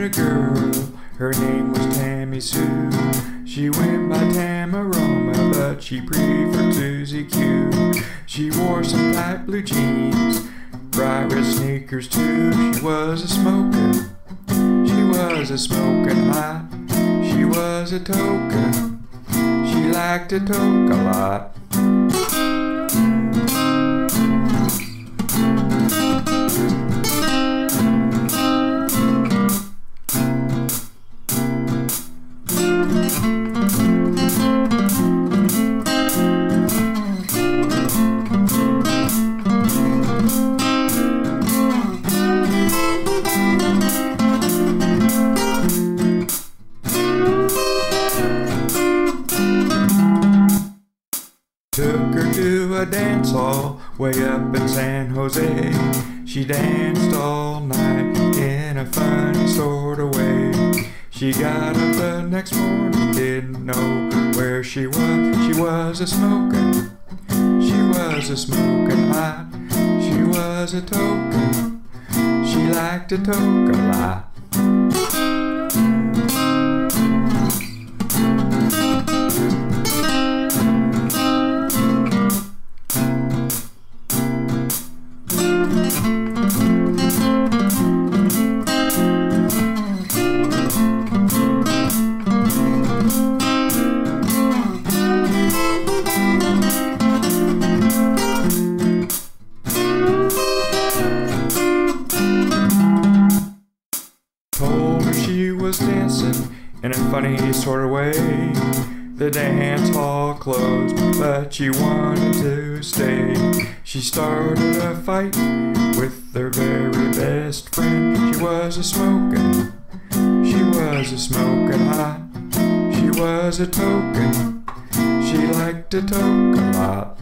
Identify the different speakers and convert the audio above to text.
Speaker 1: a girl, her name was Tammy Sue. She went by Tamaroma, but she preferred Susie Q. She wore some tight blue jeans, bright red sneakers too. She was a smoker, she was a smoking hot. She was a toker, she liked to toke a lot. Took her to a dance hall way up in San Jose. She danced all night in a funny sort of way. She got up the next morning, didn't know where she was. She was a smoking, she was a smoking hot. She was a token, she liked to toke a lot. Told her she was dancing in a funny sort of way. The dance hall closed, but she wanted to stay. She started a fight with their very best friend. She was a smoking, she was a smoking hot. She was a token, she liked to toke a lot.